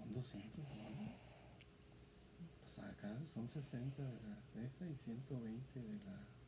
Son 200, pues acá son 60 de esa y 120 de la